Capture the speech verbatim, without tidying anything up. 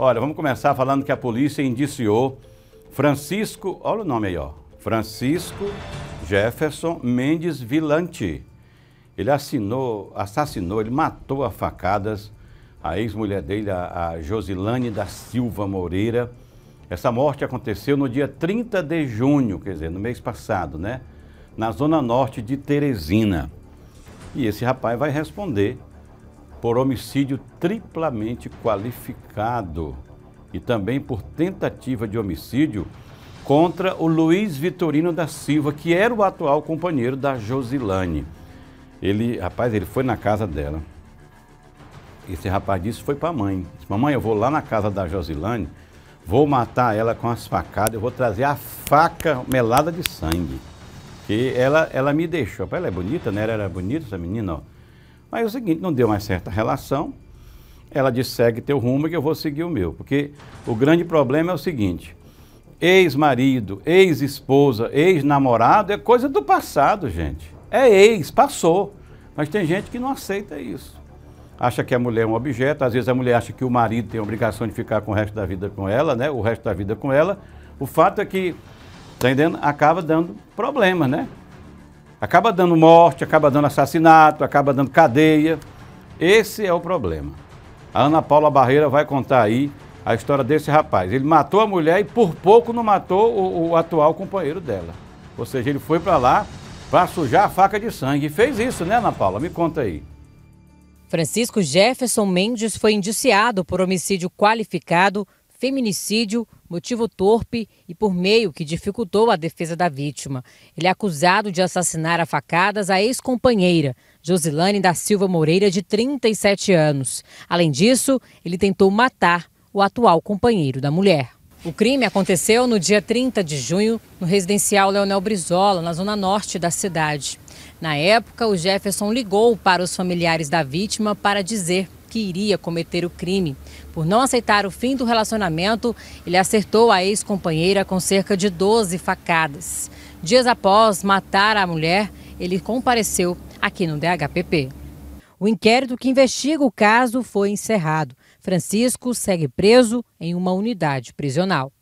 Olha, vamos começar falando que a polícia indiciou Francisco, olha o nome aí, ó, Francisco Jefferson Mendes Vilante. Ele assinou, assassinou, ele matou a facadas a ex-mulher dele, a, a Josilane da Silva Moreira. Essa morte aconteceu no dia trinta de junho, quer dizer, no mês passado, né? Na zona norte de Teresina. E esse rapaz vai responder por homicídio triplamente qualificado e também por tentativa de homicídio contra o Luiz Vitorino da Silva, que era o atual companheiro da Josilane. Ele, rapaz, ele foi na casa dela. Esse rapaz disse foi para a mãe. Disse, mamãe, eu vou lá na casa da Josilane, vou matar ela com as facadas, eu vou trazer a faca melada de sangue. Que ela, ela me deixou. Ela é bonita, né? Ela era bonita, essa menina, ó. Mas é o seguinte, não deu mais certa relação. Ela disse, segue teu rumo que eu vou seguir o meu. Porque o grande problema é o seguinte, ex-marido, ex-esposa, ex-namorado é coisa do passado, gente. É ex, passou. Mas tem gente que não aceita isso. Acha que a mulher é um objeto, às vezes a mulher acha que o marido tem a obrigação de ficar com o resto da vida com ela, né? O resto da vida com ela. O fato é que, tá entendendo? Acaba dando problemas, né? Acaba dando morte, acaba dando assassinato, acaba dando cadeia. Esse é o problema. A Ana Paula Barreira vai contar aí a história desse rapaz. Ele matou a mulher e por pouco não matou o, o atual companheiro dela. Ou seja, ele foi para lá para sujar a faca de sangue. E fez isso, né, Ana Paula? Me conta aí. Francisco Jefferson Mendes foi indiciado por homicídio qualificado, feminicídio, motivo torpe e por meio que dificultou a defesa da vítima. Ele é acusado de assassinar a facadas a ex-companheira, Josilane da Silva Moreira, de trinta e sete anos. Além disso, ele tentou matar o atual companheiro da mulher. O crime aconteceu no dia trinta de junho, no residencial Leonel Brizola, na zona norte da cidade. Na época, o Jefferson ligou para os familiares da vítima para dizer que iria cometer o crime. Por não aceitar o fim do relacionamento, ele acertou a ex-companheira com cerca de doze facadas. Dias após matar a mulher, ele compareceu aqui no D H P P. O inquérito que investiga o caso foi encerrado. Francisco segue preso em uma unidade prisional.